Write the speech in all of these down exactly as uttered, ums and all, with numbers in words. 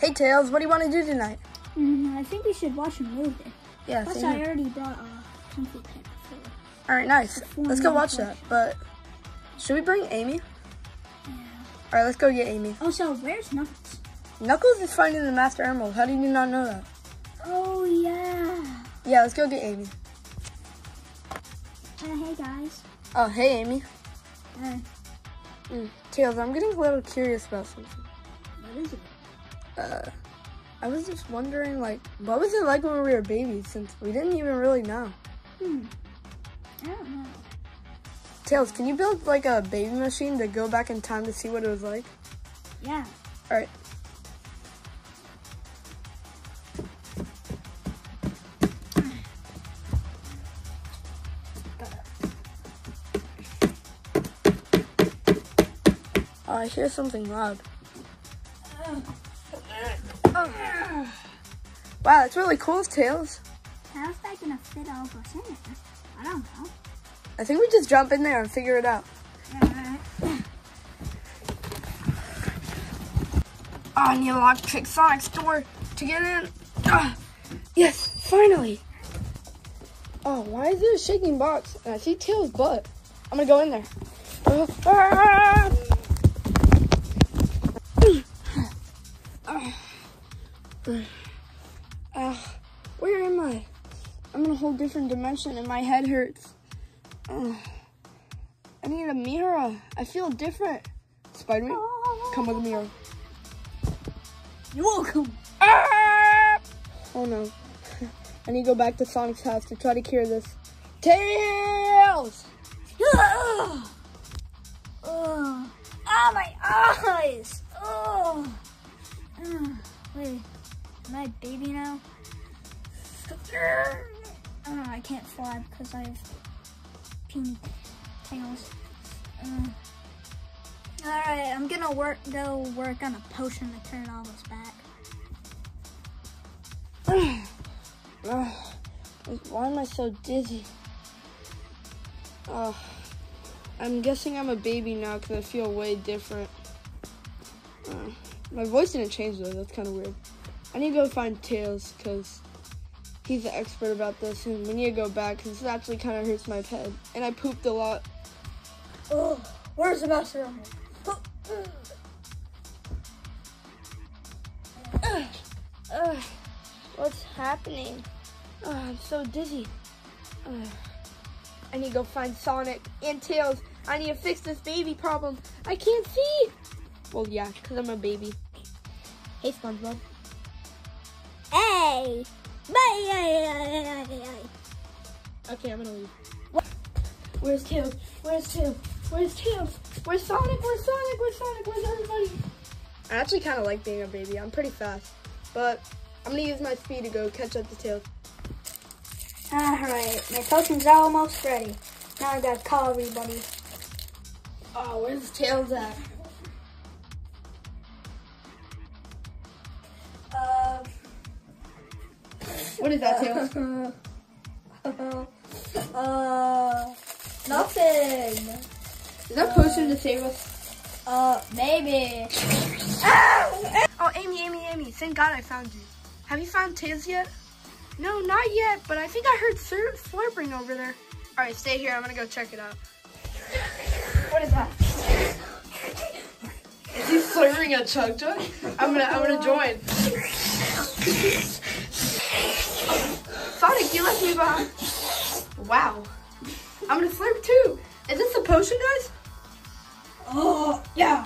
Hey Tails, what do you want to do tonight? Mm, I think we should watch a movie. Yeah, Plus, I already brought a comfy pet. All right, nice. Let's go watch that. But should we bring Amy? Yeah. All right, let's go get Amy. Oh, so where's Knuckles? Knuckles is finding the Master Emerald. How do you not know that? Oh, yeah. Yeah, let's go get Amy. Uh, hey, guys. Oh, hey, Amy. Uh, Mm. Tails, I'm getting a little curious about something. what is it? Uh, I was just wondering, like, what was it like when we were babies, since we didn't even really know? Hmm. I don't know. Tails, can you build, like, a baby machine to go back in time to see what it was like? Yeah. All right. Oh, I hear something loud. Oh. Wow, that's really cool, Tails. How's that gonna fit all of us in there? I don't know. I think we just jump in there and figure it out. Oh, I need a lockpick Sonic's door to get in. Ah, yes, finally. Oh, why is there a shaking box? And I see Tails' butt. I'm gonna go in there. Uh, ah! Uh, where am I? I'm in a whole different dimension and my head hurts. Uh, I need a mirror. I feel different. Spider-Man, come with a mirror. You're welcome. Ah! Oh no. I need to go back to Sonic's house to try to cure this. Tails! Oh, ah, my eyes. Oh. Uh, wait, am I a baby now? Oh, I can't fly because I have puny tails. Uh, all right, I'm gonna work. Go work on a potion to turn all this back. uh, why am I so dizzy? Oh, I'm guessing I'm a baby now because I feel way different. Uh, my voice didn't change though. That's kind of weird. I need to go find Tails because he's the expert about this, and we need to go back because this actually kind of hurts my head, and I pooped a lot. Oh, where's the Master Emerald? Uh, uh, what's happening? Uh, I'm so dizzy. Uh, I need to go find Sonic and Tails. I need to fix this baby problem. I can't see. Well, yeah, because I'm a baby. Hey, SpongeBob. Hey! Okay, I'm gonna leave. What? Where's Tails? Where's Tails? Where's Tails? Where's Sonic? Where's Sonic? Where's Sonic? Where's everybody? I actually kind of like being a baby. I'm pretty fast. But I'm gonna use my speed to go catch up to Tails. Alright, my potion's almost ready. Now I gotta call everybody. Oh, where's Tails at? Uh, what is that, Tails? uh, nothing. Is that potion to save us? Uh, maybe. Oh, Amy, Amy, Amy, thank God I found you. Have you found Tails yet? No, not yet, but I think I heard Sir slurping over there. All right, stay here. I'm gonna go check it out. What is that? Is he slurping a chug jug? I'm gonna, I'm gonna join. Sonic, you left me behind. Wow. I'm gonna slurp too. Is this the potion, guys? Oh, yeah.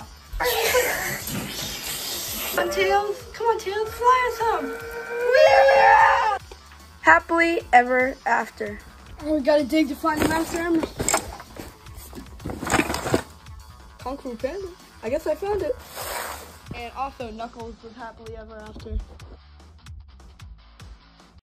Come on, Tails. Come on, Tails. Fly us up. Happily ever after. Oh, we gotta dig to find the Master Emerald. Kung Fu Panda. I guess I found it. And also Knuckles was happily ever after.